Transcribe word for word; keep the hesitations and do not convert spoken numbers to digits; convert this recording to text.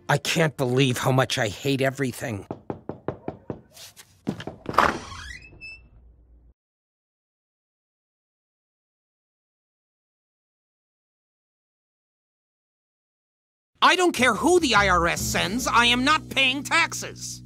I can't believe how much I hate everything. I don't care who the I R S sends, I am not paying taxes.